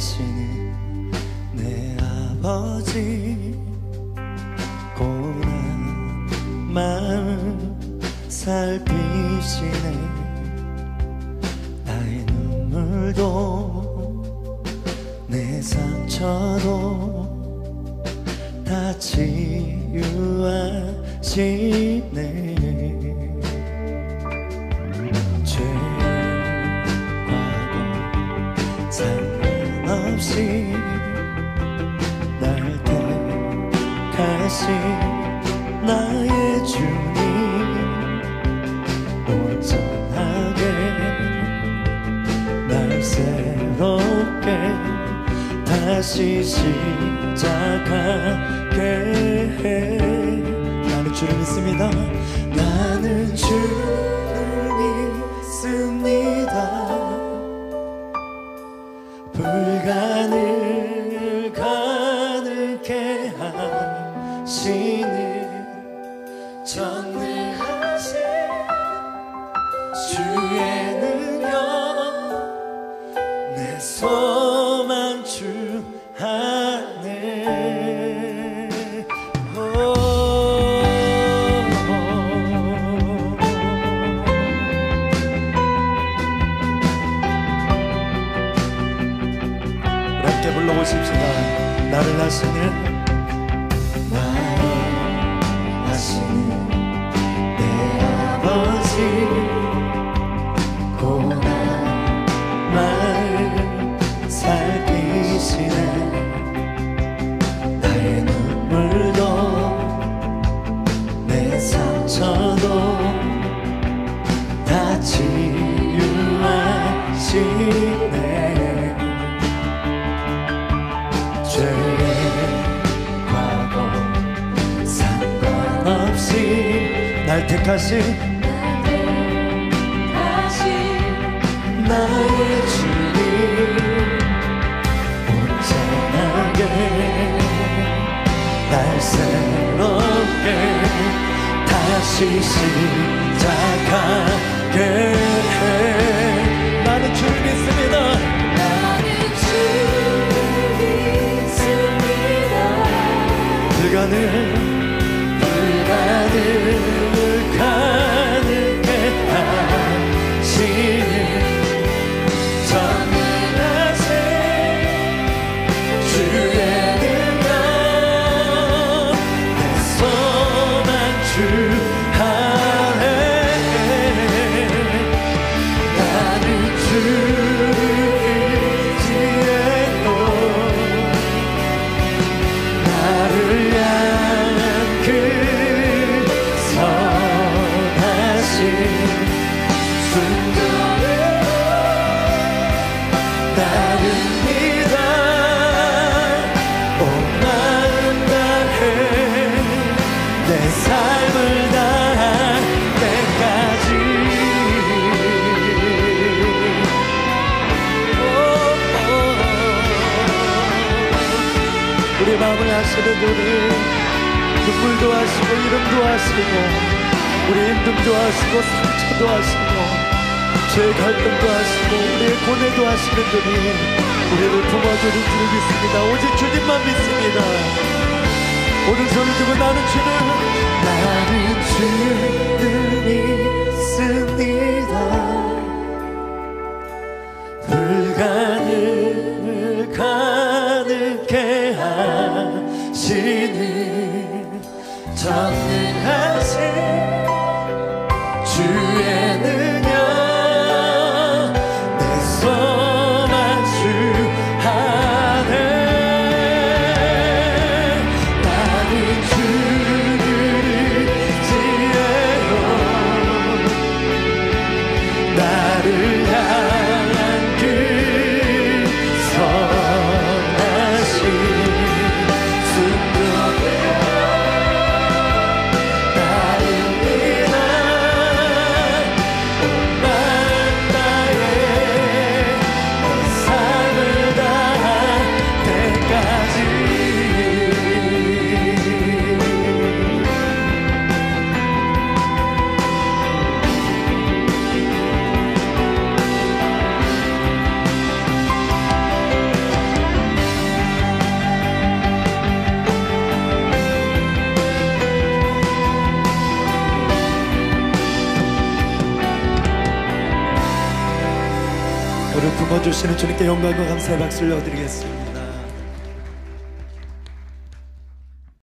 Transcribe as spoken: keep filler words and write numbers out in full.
사랑하시는 내 아버지, 고난 마음 살피시네. 나의 눈물도 내 상처도 다 치유하시네. 상관없이 날 택하신 나의 주님, 온전하게 날 새롭게 다시 시작하게 해. 나는 주를 믿습니다. 나는 주를 믿습니다. 불가능을 가능케 하시는 전능하신 주의 능력, 내 소망 주 안에. 불러보십시다. 나를 하시는 나를 하시는 내 아버지, 고난 마음 살피시네. 나의 눈물도 내 상처도 다 치유하시네. 죄의 과거 상관없이 날 택하신 나의 주님, 온전하게 날 새롭게 다시 시작하게 해. 나는 주를 믿습니다. 불가능, 불가능을 가능케 하시는 전능하신 주의 능력, 내 소망 주 안에. 나는 주를 의지해도 나를 그 선하신 순종으로 나를 믿어 온 마음 다해 내 삶을 다할 때까지. 우리 마음을 하시는 우리 눈물도 하시고 이름도 하시고 우리 힘듦도 하시고 상처도 하시고 죄의 갈등도 하시고 우리의 고뇌도 하시는 분이 우리를 도와주는 줄 믿습니다. 오직 주님만 믿습니다. 오늘 손을 들고 나는 주를 나는 주를 믿습니다. 불가능을 가능케 하시는 전능하신 주의 능력, 내 소망 주 안에. 나는 주를 의지해요 나를 향한 그 주시는 주님께 영광과 감사의 박수를 올려드리겠습니다.